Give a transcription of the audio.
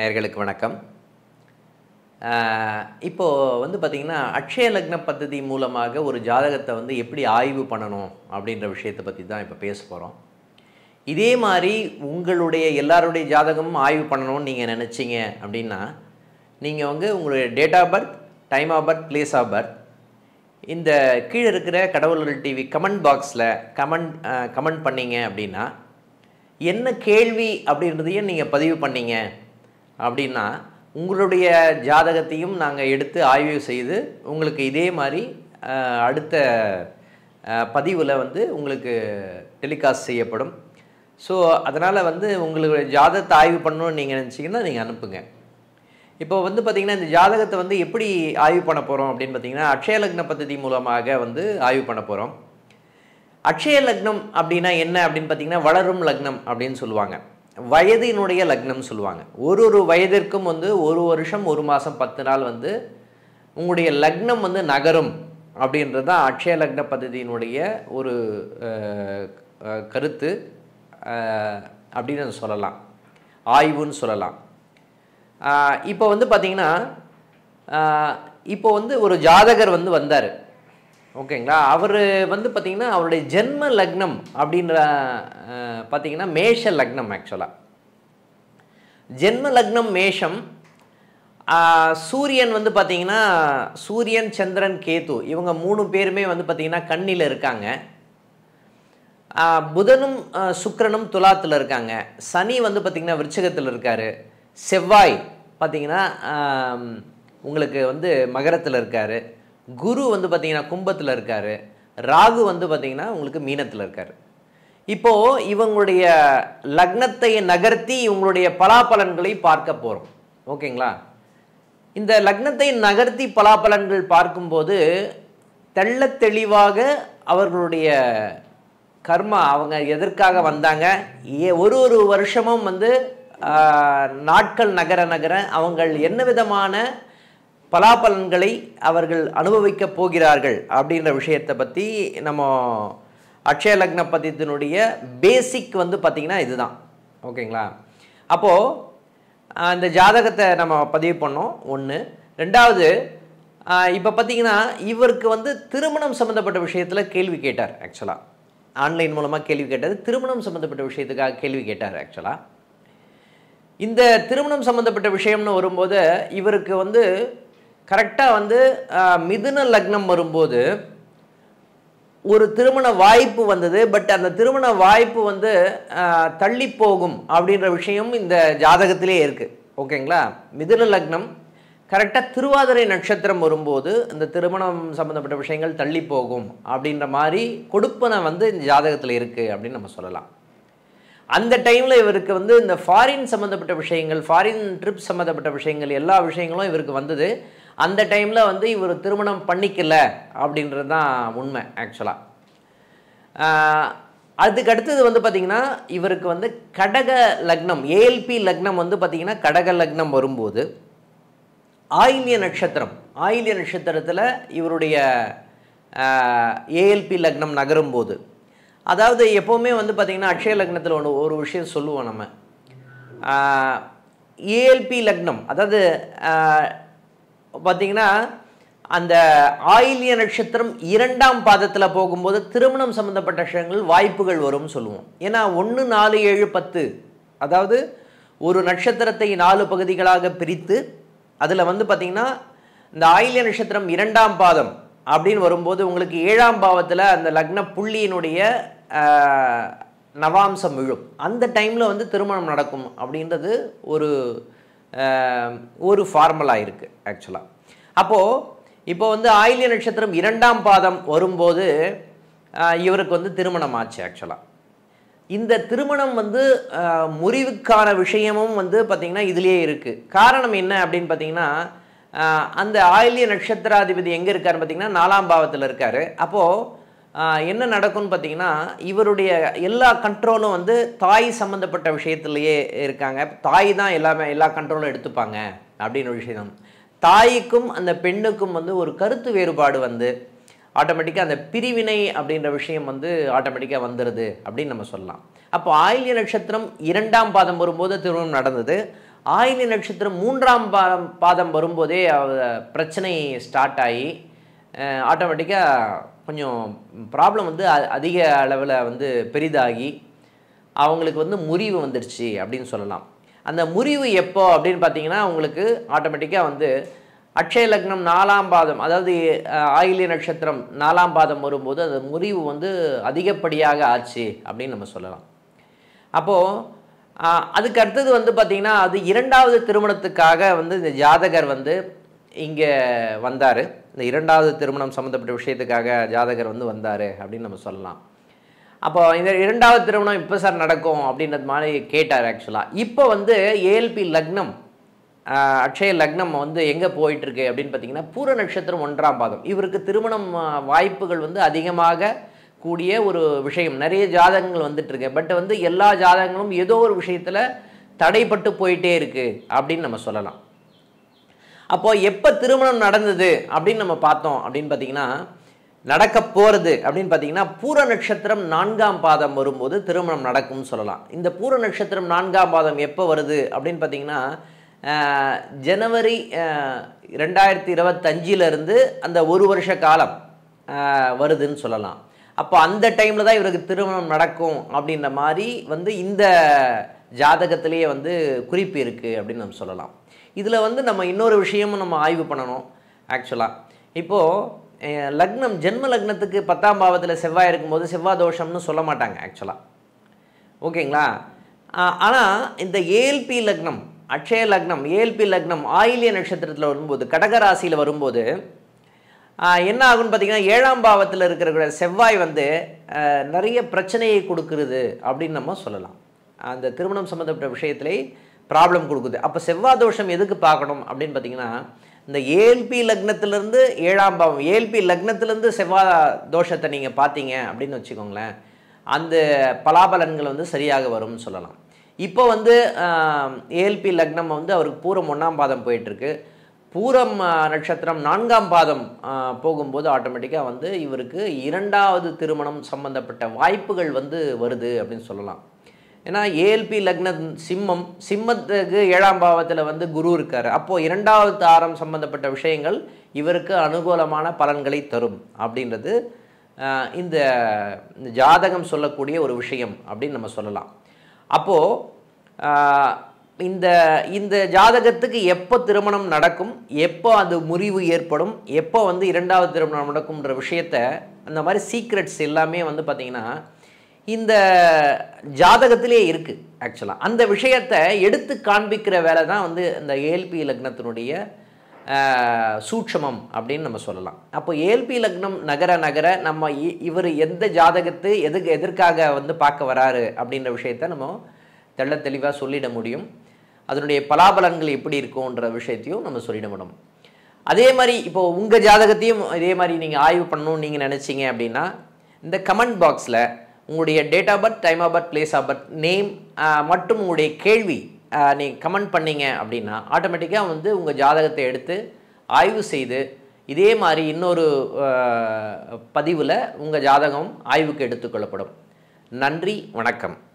நேயர்களுக்கு வணக்கம். இப்போ வந்து பார்த்தீங்கன்னா அக்ஷய லக்ன பద్ధதி மூலமாக ஒரு ஜாதகத்தை வந்து எப்படி ஆய்வு பண்ணணும் அப்படின்ற விஷயத்தை பற்றி தான் இப்போ பேச போகிறோம். இதே மாதிரி உங்களுடைய எல்லாருடைய ஜாதகமும் ஆய்வு பண்ணணும்னு நீங்கள் நினச்சிங்க அப்படின்னா நீங்கள் வந்து உங்களுடைய date of birth, time of birth, place of birth இந்த கீழே இருக்கிற கடவுள்கள் டிவி கமெண்ட் பாக்ஸில் கமெண்ட் பண்ணிங்க அப்படின்னா என்ன கேள்வி அப்படின்றதையும் நீங்கள் பதிவு பண்ணிங்க அப்படின்னா உங்களுடைய ஜாதகத்தையும் நாங்கள் எடுத்து ஆய்வு செய்து உங்களுக்கு இதே மாதிரி அடுத்த பதிவில் வந்து உங்களுக்கு டெலிகாஸ்ட் செய்யப்படும். ஸோ அதனால் வந்து உங்களுக்கு ஜாதகத்தை ஆய்வு பண்ணணும்னு நீங்கள் நினச்சிங்கன்னா நீங்கள் அனுப்புங்க. இப்போ வந்து பார்த்திங்கன்னா இந்த ஜாதகத்தை வந்து எப்படி ஆய்வு பண்ண போகிறோம் அப்படின்னு பார்த்திங்கன்னா அக்ஷய லக்ன பద్ధதி மூலமாக வந்து ஆய்வு பண்ண போகிறோம். அக்ஷய லக்னம் அப்படின்னா என்ன அப்படின்னு பார்த்திங்கன்னா வளரும் லக்னம் அப்படின்னு சொல்லுவாங்க. வயதினுடைய லக்னம் சொல்லுவாங்க. ஒரு வயதிற்கும் வந்து ஒரு வருஷம் 1 மாதம் 10 நாள் வந்து உங்களுடைய லக்னம் வந்து நகரும் அப்படின்றது தான் அக்ஷய லக்ன பద్ధதியினுடைய ஒரு கருத்து அப்படின்னு சொல்லலாம், ஆய்வுன்னு சொல்லலாம். இப்போ வந்து பார்த்திங்கன்னா இப்போ வந்து ஒரு ஜாதகர் வந்து வந்தார், ஓகேங்களா. அவர் வந்து பார்த்திங்கன்னா அவருடைய ஜென்ம லக்னம் அப்படின்ற பார்த்திங்கன்னா மேஷ லக்னம். ஆக்சுவலாக ஜென்ம லக்னம் மேஷம். சூரியன் வந்து பார்த்திங்கன்னா சூரியன், சந்திரன், கேது இவங்க 3 பேருமே வந்து பார்த்திங்கன்னா கன்னியில் இருக்காங்க. புதனும் சுக்கிரனும் துலாத்தில் இருக்காங்க. சனி வந்து பார்த்திங்கன்னா விருச்சிகத்தில் இருக்கார். செவ்வாய் பார்த்திங்கன்னா உங்களுக்கு வந்து மகரத்தில் இருக்கார். குரு வந்து பார்த்திங்கன்னா கும்பத்தில் இருக்கார். ராகு வந்து பார்த்திங்கன்னா உங்களுக்கு மீனத்தில் இருக்கார். இப்போது இவங்களுடைய லக்னத்தை நகர்த்தி இவங்களுடைய பலாபலன்களை பார்க்க போகிறோம், ஓகேங்களா. இந்த லக்னத்தை நகர்த்தி பலாபலன்கள் பார்க்கும்போது தெள்ள தெளிவாக அவர்களுடைய கர்மா, அவங்க எதற்காக வந்தாங்க, ஒரு வருஷமும் வந்து நாட்கள் நகர நகர அவங்கள் என்ன விதமான பலாபலன்களை அவர்கள் அனுபவிக்க போகிறார்கள் அப்படின்ற விஷயத்தை பற்றி நம்ம அக்ஷய லக்ன பద్ధதியினுடைய பேசிக் வந்து பார்த்திங்கன்னா இதுதான், ஓகேங்களா. அப்போது அந்த ஜாதகத்தை நம்ம பதிவு பண்ணோம். 1. 2வது இப்போ பார்த்திங்கன்னா இவருக்கு வந்து திருமணம் சம்மந்தப்பட்ட விஷயத்தில் கேள்வி கேட்டார். ஆக்சுவலாக ஆன்லைன் மூலமாக கேள்வி கேட்டார். திருமணம் சம்மந்தப்பட்ட விஷயத்துக்காக கேள்வி கேட்டார். ஆக்சுவலாக இந்த திருமணம் சம்மந்தப்பட்ட விஷயம்னு வரும்போது இவருக்கு வந்து கரெக்டாக வந்து மிதுன லக்னம் வரும்போது ஒரு திருமண வாய்ப்பு வந்தது. பட் அந்த திருமண வாய்ப்பு வந்து தள்ளி போகும் அப்படின்ற விஷயம் இந்த ஜாதகத்திலே இருக்குது, ஓகேங்களா. மிதுன லக்னம் கரெக்டாக திருவாதிரை நட்சத்திரம் வரும்போது இந்த திருமணம் சம்மந்தப்பட்ட விஷயங்கள் தள்ளி போகும் அப்படின்ற மாதிரி கொடுப்பனை வந்து இந்த ஜாதகத்தில் இருக்குது அப்படின்னு நம்ம சொல்லலாம். அந்த டைமில் இவருக்கு வந்து இந்த ஃபாரின் சம்மந்தப்பட்ட விஷயங்கள், ஃபாரின் ட்ரிப் சம்மந்தப்பட்ட விஷயங்கள் எல்லா விஷயங்களும் இவருக்கு வந்தது. அந்த டைமில் வந்து இவர் திருமணம் பண்ணிக்கல அப்படின்றது தான் உண்மை. ஆக்சுவலாக அதுக்கு அடுத்தது வந்து பார்த்திங்கன்னா இவருக்கு வந்து கடக லக்னம், ஏஎல்பி லக்னம் வந்து பார்த்திங்கன்னா கடக லக்னம் வரும்போது ஆயில்ய நட்சத்திரம், ஆயில்ய நட்சத்திரத்தில் இவருடைய ஏஎல்பி லக்னம் நகரும் போது, அதாவது எப்போவுமே வந்து பார்த்திங்கன்னா அக்ஷய லக்னத்தில் ஒரு விஷயம் சொல்லுவோம் நம்ம, ஏஎல்பி லக்னம் அதாவது பார்த்திங்கன்னா அந்த ஆயில்ய நட்சத்திரம் 2ஆம் பாதத்தில் போகும்போது திருமணம் சம்மந்தப்பட்ட விஷயங்கள் வாய்ப்புகள் வரும்னு சொல்லுவோம். ஏன்னா 1, 4, 7, 10 அதாவது ஒரு நட்சத்திரத்தை 4 பகுதிகளாக பிரித்து அதில் வந்து பார்த்திங்கன்னா இந்த ஆயில்ய நட்சத்திரம் 2ஆம் பாதம் அப்படின்னு வரும்போது உங்களுக்கு 7ஆம் பாவத்தில் அந்த லக்ன புள்ளியினுடைய நவாம்சம் விழும். அந்த டைமில் வந்து திருமணம் நடக்கும் அப்படின்றது ஒரு ஃபார்முலா இருக்குது ஆக்சுவலாக. அப்போது இப்போ வந்து ஆயில்ய நட்சத்திரம் 2ஆம் பாதம் வரும்போது இவருக்கு வந்து திருமணம் ஆச்சு. ஆக்சுவலாக இந்த திருமணம் வந்து முறிவுக்கான விஷயமும் வந்து பார்த்திங்கன்னா இதுலேயே இருக்குது. காரணம் என்ன அப்படின்னு பார்த்திங்கன்னா அந்த ஆயில்ய நட்சத்திராதிபதி எங்கே இருக்காருன்னு பார்த்திங்கன்னா 4ஆம் பாவத்தில் இருக்கார். அப்போது என்ன நடக்கும்னு பார்த்திங்கன்னா இவருடைய எல்லா கண்ட்ரோலும் வந்து தாய் சம்மந்தப்பட்ட விஷயத்துலையே இருக்காங்க. தாய் தான் எல்லா கண்ட்ரோலும் எடுத்துப்பாங்க அப்படின்னு ஒரு விஷயம். தாய்க்கும் அந்த பெண்ணுக்கும் வந்து ஒரு கருத்து வேறுபாடு வந்து ஆட்டோமேட்டிக்காக அந்த பிரிவினை அப்படின்ற விஷயம் வந்து ஆட்டோமேட்டிக்காக வந்துடுது அப்படின்னு நம்ம சொல்லலாம். அப்போ ஆயில்ய நட்சத்திரம் 2ஆம் பாதம் வரும்போது திருமணம் நடந்தது. ஆயில்ய நட்சத்திரம் 3ஆம் பாதம் வரும்போதே பிரச்சனை ஸ்டார்ட் ஆகி ஆட்டோமேட்டிக்காக கொஞ்சம் ப்ராப்ளம் வந்து அதிக அளவில் வந்து பெரிதாகி அவங்களுக்கு வந்து முறிவு வந்துடுச்சு அப்படின்னு சொல்லலாம். அந்த முறிவு எப்போ அப்படின்னு பார்த்தீங்கன்னா உங்களுக்கு ஆட்டோமேட்டிக்காக வந்து அட்சய லக்னம் 4ஆம் பாதம், அதாவது ஆயில்ய நட்சத்திரம் 4ஆம் பாதம் வரும்போது அது முறிவு வந்து அதிகப்படியாக ஆச்சு அப்படின்னு நம்ம சொல்லலாம். அப்போது அதுக்கு அடுத்தது வந்து பார்த்திங்கன்னா அது 2வது திருமணத்துக்காக வந்து இந்த ஜாதகர் வந்து இங்கே வந்தார். இந்த 2வது திருமணம் சம்மந்தப்பட்ட விஷயத்துக்காக ஜாதகர் வந்து வந்தார் அப்படின்னு நம்ம சொல்லலாம். அப்போ இந்த 2வது திருமணம் இப்போ சார் நடக்கும் அப்படின்றது மாதிரி கேட்டார். ஆக்சுவலாக இப்போ வந்து ஏஎல்பி லக்னம் அட்சய லக்னம் வந்து எங்கே போயிட்டுருக்கு அப்படின்னு பார்த்தீங்கன்னா பூர நட்சத்திரம் 1ஆம் பாதம். இவருக்கு திருமணம் வாய்ப்புகள் வந்து அதிகமாக கூடிய ஒரு விஷயம். நிறைய ஜாதகங்கள் வந்துட்டுருக்கு. பட் வந்து எல்லா ஜாதகங்களும் ஏதோ ஒரு விஷயத்தில் தடைப்பட்டு போயிட்டே இருக்குது அப்படின்னு நம்ம சொல்லலாம். அப்போது எப்போ திருமணம் நடந்தது அப்படின்னு நம்ம பார்த்தோம் அப்படின்னு பார்த்தீங்கன்னா நடக்க போகிறது அப்படின்னு பார்த்தீங்கன்னா பூர நட்சத்திரம் 4ஆம் பாதம் வரும்போது திருமணம் நடக்கும்னு சொல்லலாம். இந்த பூர நட்சத்திரம் 4ஆம் பாதம் எப்போ வருது அப்படின்னு பார்த்தீங்கன்னா ஜனவரி 2025 அந்த ஒரு வருஷ காலம் வருதுன்னு சொல்லலாம். அப்போ அந்த டைமில் தான் இவருக்கு திருமணம் நடக்கும் அப்படின்ற மாதிரி வந்து இந்த ஜாதகத்திலேயே வந்து குறிப்பு இருக்குது அப்படின்னு நம்ம சொல்லலாம். இதில் வந்து நம்ம இன்னொரு விஷயமும் நம்ம ஆய்வு பண்ணணும். ஆக்சுவலாக இப்போது லக்னம் ஜென்ம லக்னத்துக்கு 10ஆம் பாவத்தில் செவ்வாய் இருக்கும்போது செவ்வாய் தோஷம்னு சொல்ல மாட்டாங்க ஆக்சுவலாக. ஓகேங்களா? ஆனால் இந்த ஏஎல்பி லக்னம் அட்சய லக்னம் ஏஎல்பி லக்னம் ஆயில்ய நட்சத்திரத்தில் வரும்போது கடகராசியில் வரும்போது என்ன ஆகுன்னு பார்த்தீங்கன்னா 7ஆம் பாவத்தில் இருக்கிற செவ்வாய் வந்து நிறைய பிரச்சனையை கொடுக்குறது அப்படின்னு நம்ம சொல்லலாம். அந்த திருமணம் சம்மந்தப்பட்ட விஷயத்திலே ப்ராப்ளம் கொடுக்குது. அப்போ செவ்வாய் தோஷம் எதுக்கு பார்க்கணும் அப்படின்னு பார்த்தீங்கன்னா இந்த ஏஎல்பி லக்னத்திலேருந்து 7ஆம் பாவம் ஏஎல்பி லக்னத்திலேருந்து செவ்வாய் தோஷத்தை நீங்கள் பார்த்தீங்க அப்படின்னு வச்சுக்கோங்களேன், அந்த பலாபலன்கள் வந்து சரியாக வரும்னு சொல்லலாம். இப்போ வந்து ஏஎல்பி லக்னம் வந்து அவருக்கு பூரம் 1ஆம் பாதம் போயிட்டுருக்கு. பூரம் நட்சத்திரம் 4ஆம் பாதம் போகும்போது ஆட்டோமேட்டிக்காக வந்து இவருக்கு 2வது திருமணம் சம்பந்தப்பட்ட வாய்ப்புகள் வந்து வருது அப்படின்னு சொல்லலாம். ஏன்னா ஏஎல்பி லக்னம் சிம்மத்துக்கு 7ஆம் பாவத்தில் வந்து குரு இருக்கார். அப்போது 2வது தாரம் சம்பந்தப்பட்ட விஷயங்கள் இவருக்கு அனுகூலமான பலன்களை தரும் அப்படின்றது இந்த ஜாதகம் சொல்லக்கூடிய ஒரு விஷயம் அப்படின்னு நம்ம சொல்லலாம். அப்போது இந்த ஜாதகத்துக்கு எப்போ திருமணம் நடக்கும், எப்போ அது முறிவு ஏற்படும், எப்போ வந்து 2வது திருமணம் நடக்கும்ன்ற விஷயத்தை அந்த மாதிரி சீக்ரெட்ஸ் எல்லாமே வந்து பார்த்திங்கன்னா இந்த ஜாதகத்திலே இருக்குது. ஆக்சுவலாக அந்த விஷயத்தை எடுத்து காண்பிக்கிற வேலை தான் வந்து இந்த ஏஎல்பி லக்னத்தினுடைய சூட்சமம் அப்படின்னு நம்ம சொல்லலாம். அப்போ ஏஎல்பி லக்னம் நகர நம்ம இவர் எந்த ஜாதகத்தை எதற்காக வந்து பார்க்க வராரு அப்படின்ற விஷயத்த நம்ம தெளிவாக சொல்லிட முடியும். அதனுடைய பலாபலன்கள் எப்படி இருக்கும்ன்ற விஷயத்தையும் நம்ம சொல்லிட முடியும். அதே மாதிரி இப்போது உங்கள் ஜாதகத்தையும் இதே மாதிரி நீங்கள் ஆய்வு பண்ணணும்னு நீங்கள் நினச்சிங்க அப்படின்னா இந்த கமெண்ட் பாக்ஸில் உங்களுடைய date of birth, time of birth, place of birth, name மற்றும் உங்களுடைய கேள்வி நீங்கள் கமெண்ட் பண்ணிங்க அப்படின்னா ஆட்டோமேட்டிக்காக வந்து உங்கள் ஜாதகத்தை எடுத்து ஆய்வு செய்து இதே மாதிரி இன்னொரு பதிவில் உங்கள் ஜாதகம் ஆய்வுக்கு எடுத்துக்கொள்ளப்படும். நன்றி, வணக்கம்.